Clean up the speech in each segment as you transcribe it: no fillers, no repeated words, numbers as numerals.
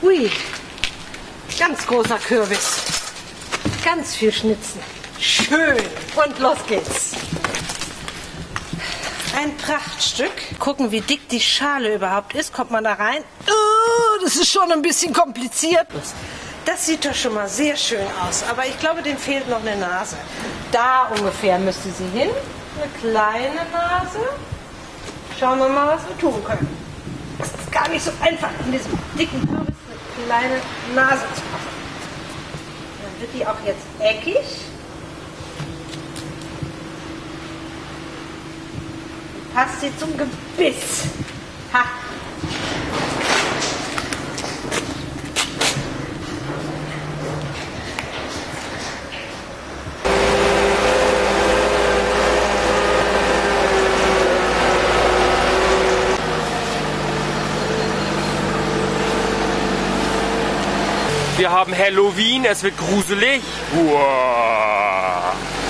Ui, ganz großer Kürbis. Ganz viel Schnitzen. Schön. Und los geht's. Ein Prachtstück. Gucken, wie dick die Schale überhaupt ist. Kommt man da rein? Oh, das ist schon ein bisschen kompliziert. Das sieht doch schon mal sehr schön aus. Aber ich glaube, dem fehlt noch eine Nase. Da ungefähr müsste sie hin. Eine kleine Nase. Schauen wir mal, was wir tun können. Es ist gar nicht so einfach, in diesem dicken Kürbis eine kleine Nase zu machen. Dann wird die auch jetzt eckig. Passt sie zum Gebiss. Ha! Wir haben Halloween, es wird gruselig. Uah.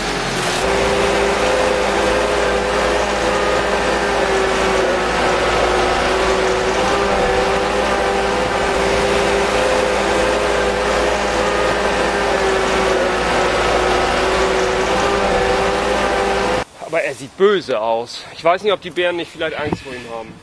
Aber er sieht böse aus. Ich weiß nicht, ob die Bären nicht vielleicht Angst vor ihm haben.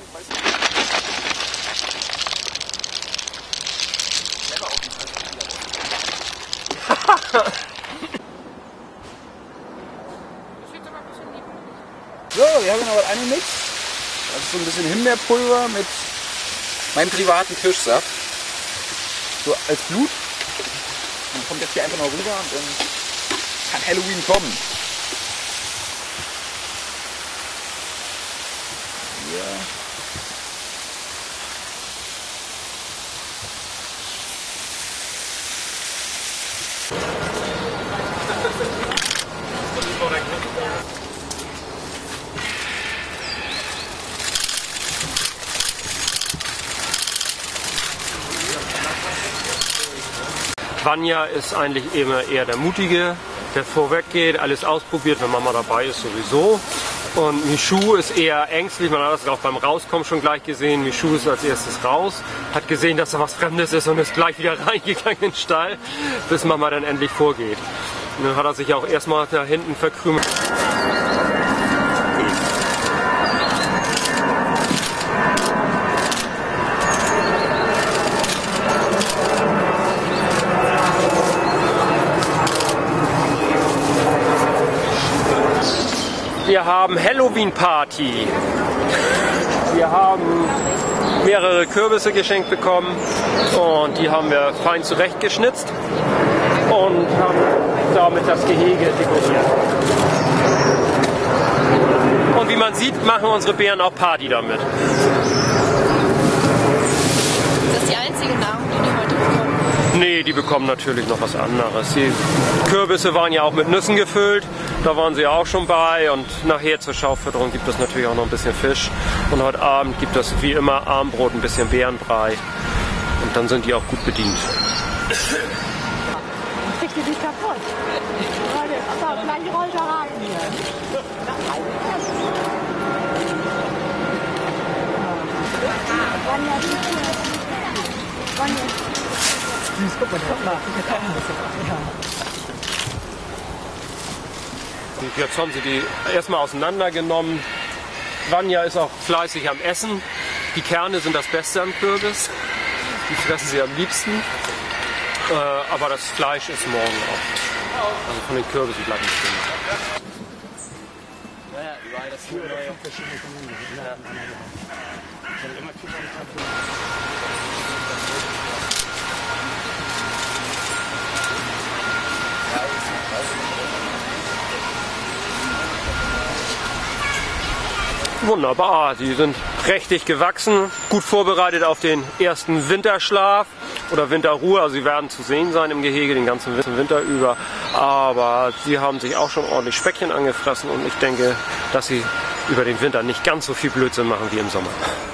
So, wir haben noch was angemischt. Das ist so ein bisschen Himbeerpulver mit meinem privaten Kirschsaft. So als Blut. Dann kommt jetzt hier einfach noch rüber und dann kann Halloween kommen. Ja. Vanja ist eigentlich immer eher der Mutige, der vorweg geht, alles ausprobiert, wenn Mama dabei ist sowieso. Und Michu ist eher ängstlich, man hat das auch beim Rauskommen schon gleich gesehen. Michu ist als erstes raus, hat gesehen, dass da was Fremdes ist und ist gleich wieder reingegangen in den Stall, bis Mama dann endlich vorgeht. Und dann hat er sich auch erstmal da hinten verkrümelt. Wir haben Halloween-Party. Wir haben mehrere Kürbisse geschenkt bekommen und die haben wir fein zurechtgeschnitzt und haben damit das Gehege dekoriert. Und wie man sieht, machen unsere Bären auch Party damit. Das ist die einzige Nahrung, die die heute bekommen? Nee, die bekommen natürlich noch was anderes. Die Kürbisse waren ja auch mit Nüssen gefüllt, da waren sie auch schon bei und nachher zur Schaufütterung gibt es natürlich auch noch ein bisschen Fisch. Und heute Abend gibt es wie immer Armbrot, ein bisschen Beerenbrei und dann sind die auch gut bedient. Kriegt ihr die kaputt? Aber gleich rollt er rein hier. Guck mal, Jetzt haben sie die erstmal auseinandergenommen. Vanja ist auch fleißig am Essen. Die Kerne sind das Beste am Kürbis. Die fressen sie am liebsten. Aber das Fleisch ist morgen auch. Also von den Kürbissen bleibt nicht drin. Ja, überall das Kühl. Wunderbar, sie sind prächtig gewachsen, gut vorbereitet auf den ersten Winterschlaf oder Winterruhe. Also sie werden zu sehen sein im Gehege den ganzen Winter über. Aber sie haben sich auch schon ordentlich Speckchen angefressen und ich denke, dass sie über den Winter nicht ganz so viel Blödsinn machen wie im Sommer.